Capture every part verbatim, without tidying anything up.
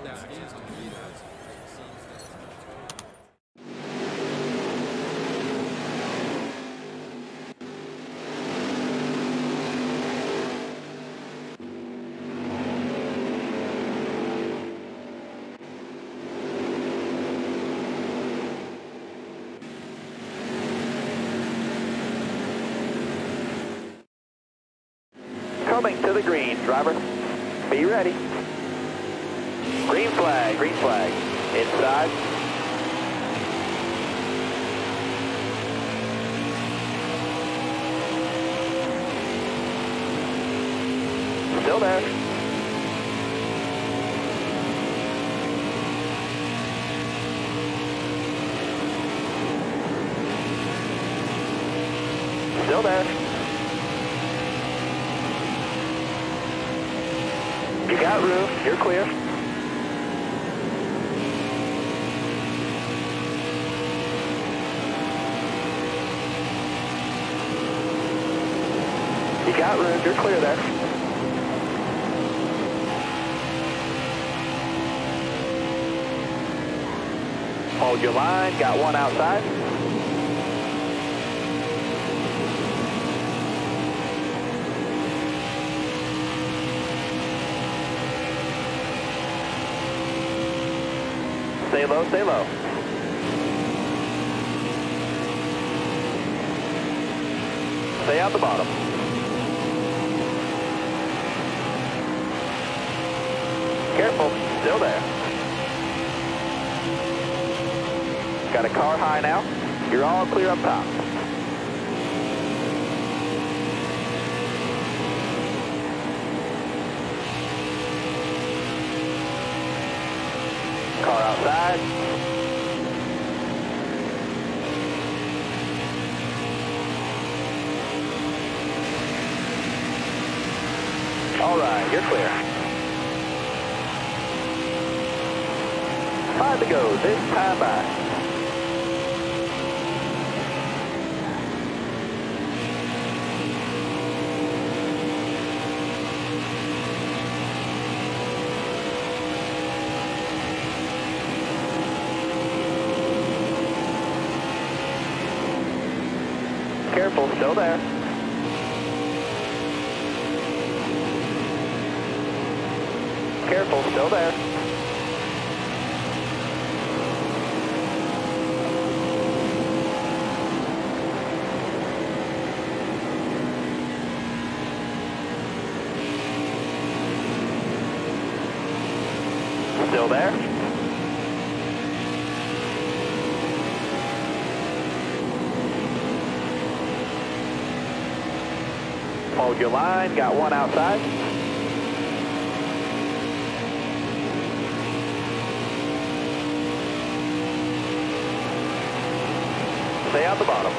Coming to the green, driver. Be ready. Green flag, green flag. Inside. Still there. Still there. You got room, you're clear. You got room, you're clear there. Hold your line, got one outside. Stay low, stay low. Stay out the bottom. Careful, still there. Got a car high now. You're all clear up top. Car outside. All right, you're clear. Five to go, this time by. Careful, still there. Careful, still there. Still there. Hold your line, got one outside. Stay out the bottom.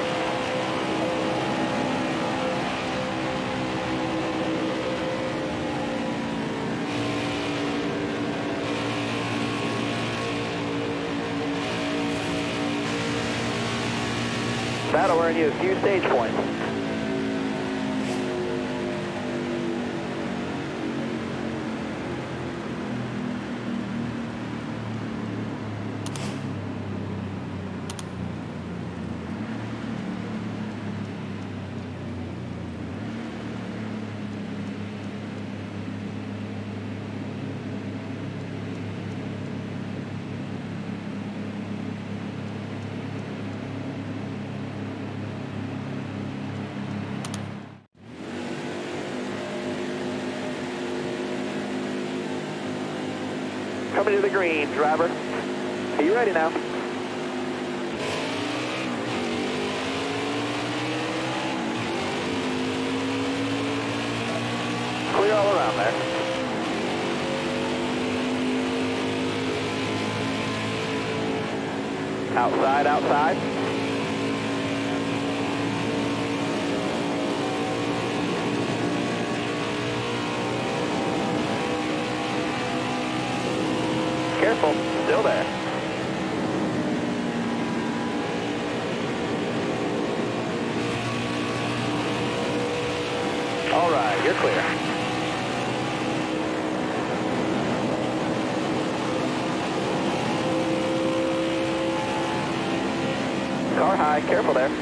That'll earn you a few stage points. Coming to the green, driver. Are you ready now? Clear all around there. Outside, outside. Careful, still there. All right, you're clear. high, careful there.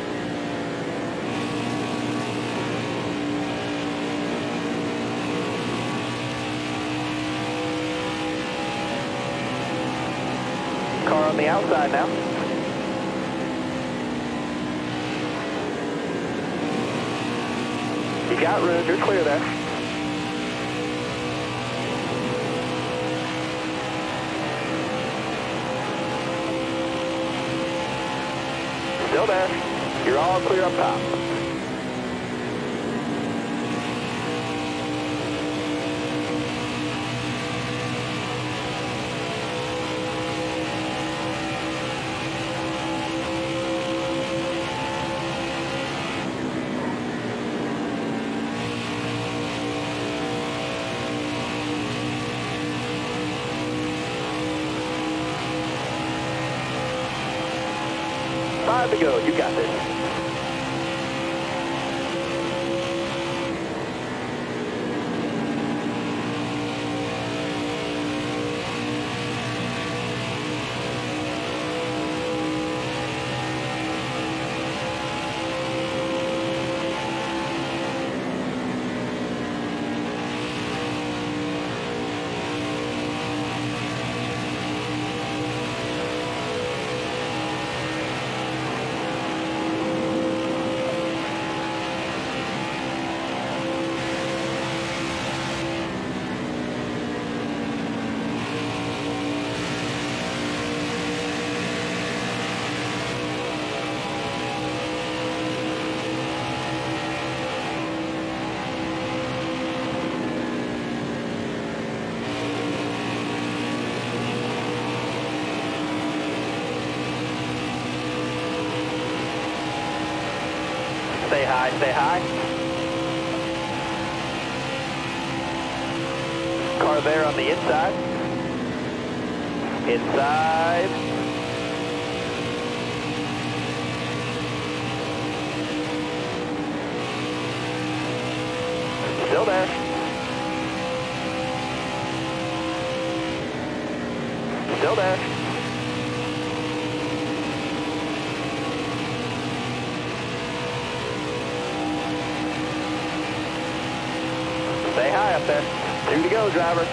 Car on the outside now. You got room, you're clear there. Still there. You're all clear up top. Five to go, you got this. Stay high, stay high. Car there on the inside. Inside. Still there. Still there. Stay high up there. Two to go, driver.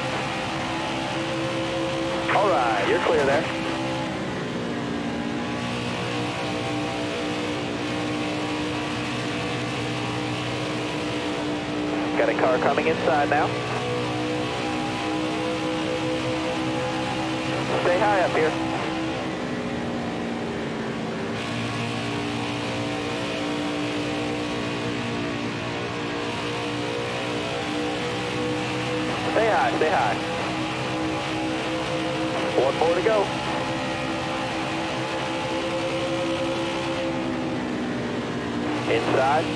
All right, you're clear there. Got a car coming inside now. Stay high up here. Stay high, stay high. One more to go. Inside.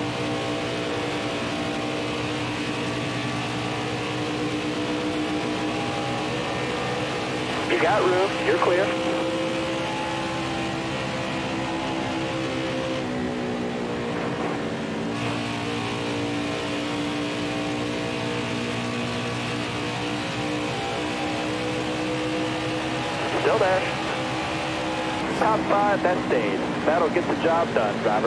You got room, you're clear. Still there. Top five, that stays. That'll get the job done, driver.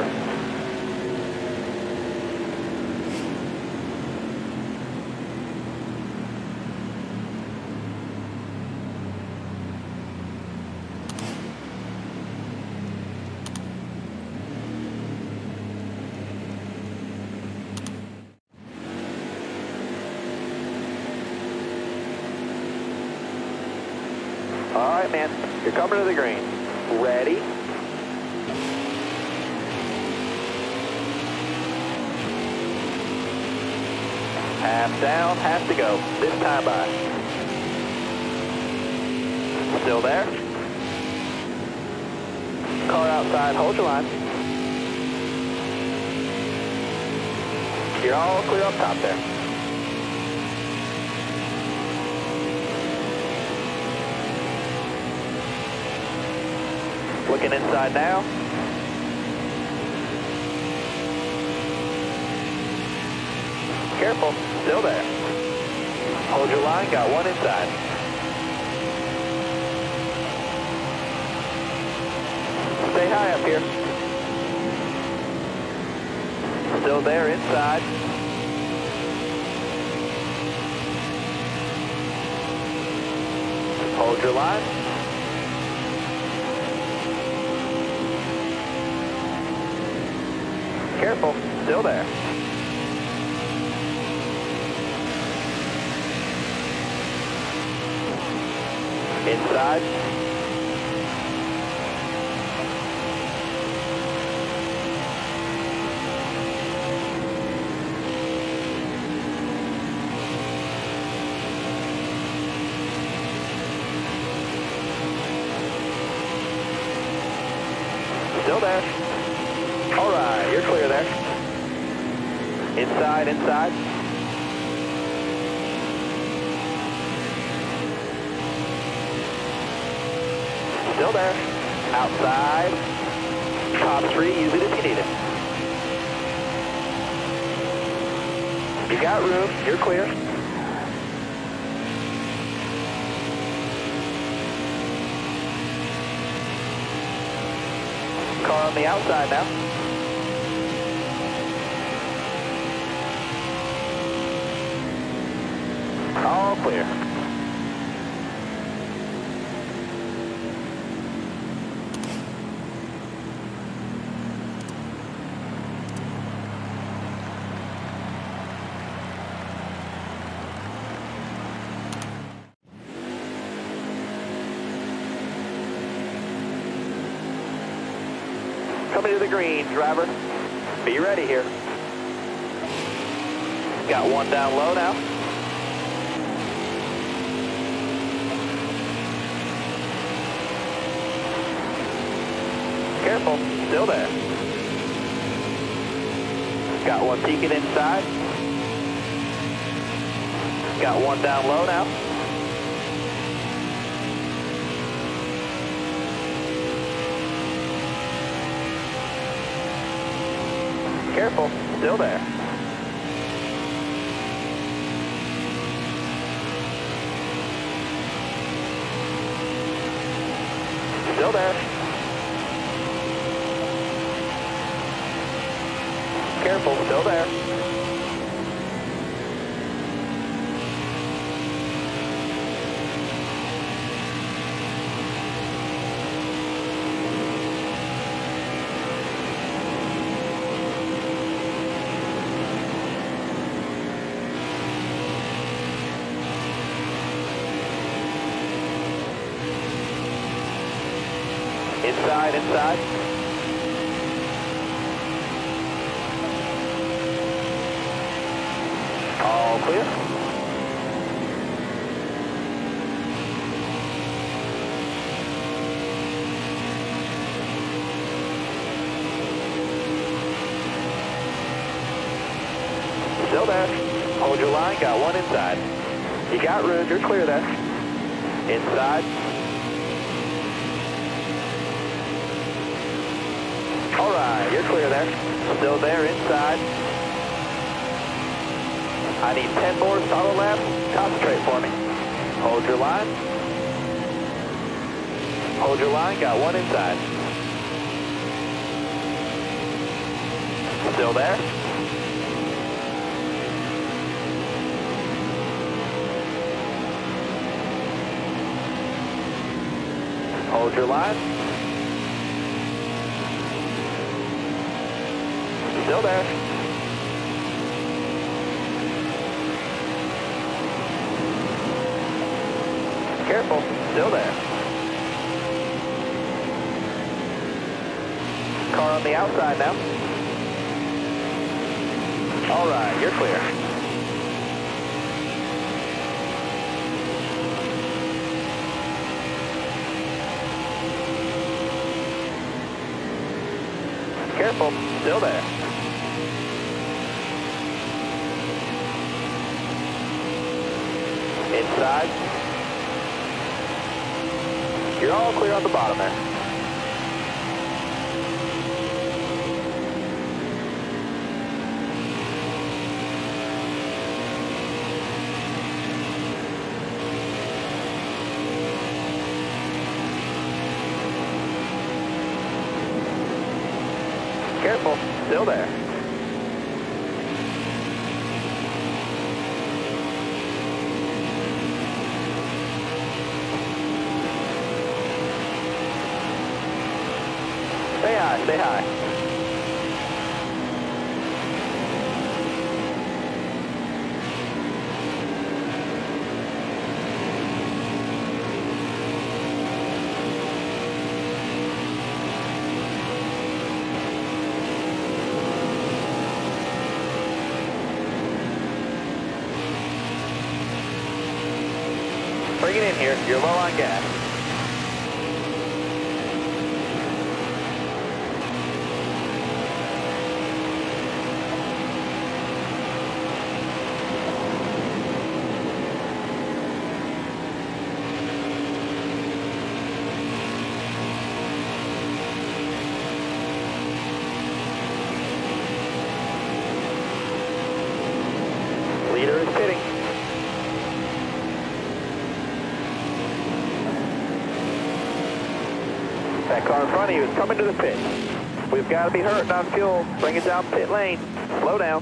All right, man, you're coming to the green. Ready? Half down, half to go. This time by. Still there? Car outside, hold your line. You're all clear up top there. Looking inside now. Careful, still there. Hold your line, got one inside. Stay high. high up here. Still there inside. Hold your line. Careful, still there. Inside. Still there. All right, you're clear there. Inside, inside. Still there. Outside. Top three, use it if you need it. You got room, you're clear. Car on the outside now. All clear. Coming to the green, driver. Be ready here. Got one down low now. Careful, still there. Got one peeking inside. Got one down low now. Careful, still there. Still there. Careful, still there. Inside, inside. All clear. Still there. Hold your line, got one inside. You got room, you're clear there. Inside. All right, you're clear there. Still there inside. I need ten more solid laps. Concentrate for me. Hold your line. Hold your line, got one inside. Still there. Hold your line. Still there. Careful, still there. Car on the outside now. All right, you're clear. Careful, still there. Inside. You're all clear on the bottom there. Still there. Stay high, stay high. Bring it in here, you're low on gas. Leader is pitting. That car in front of you is coming to the pit. We've got to be hurting on fuel. Bring it down pit lane. Slow down.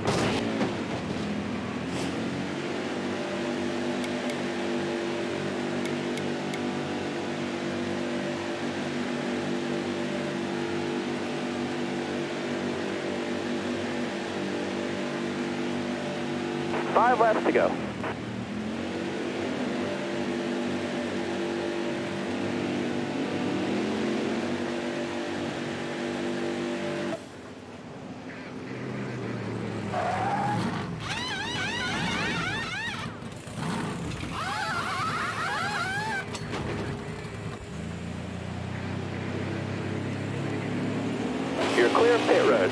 Five laps to go. You're clear of pit road.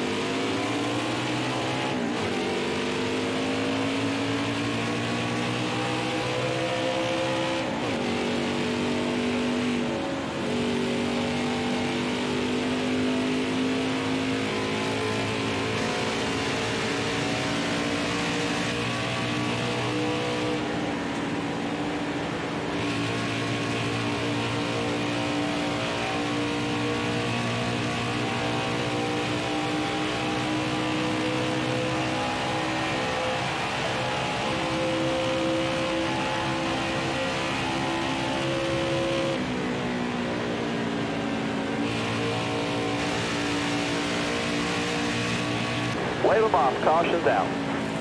Wave them off, caution's out.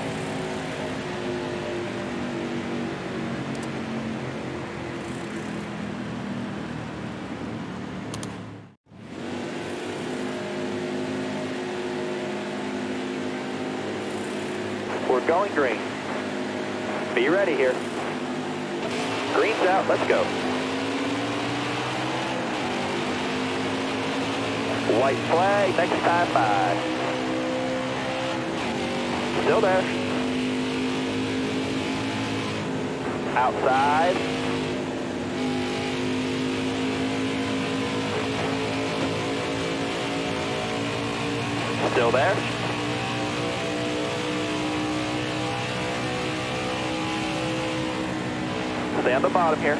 We're going green. Be ready here. Green's out, let's go. White flag, next time by. Still there. Outside. Still there. Stay on the bottom here.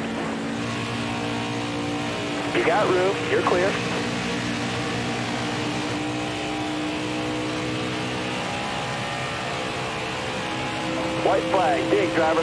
You got room, you're clear. White flag, dig driver.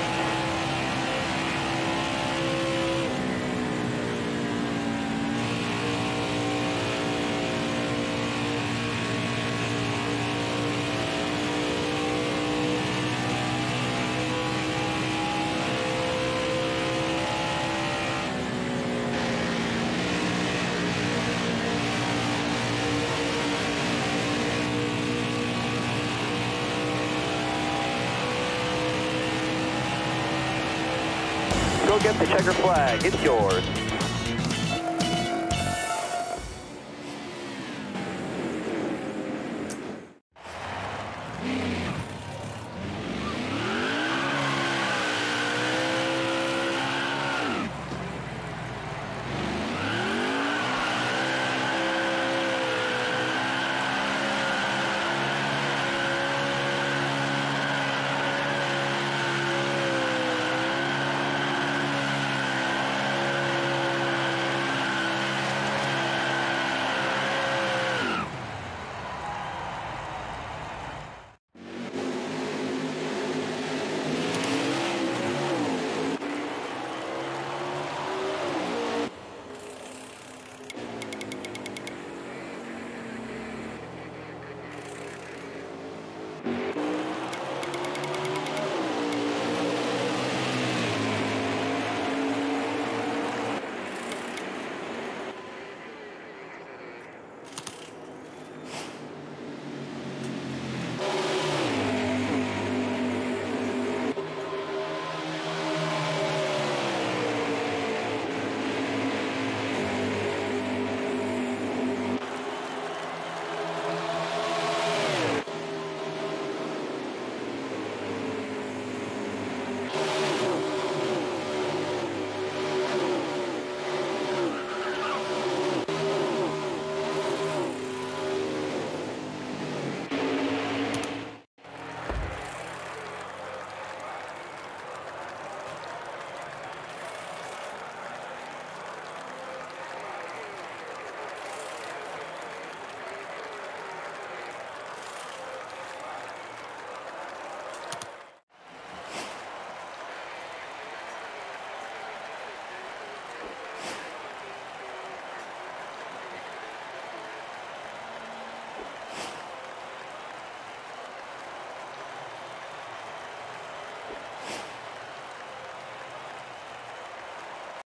Go get the checker flag, it's yours.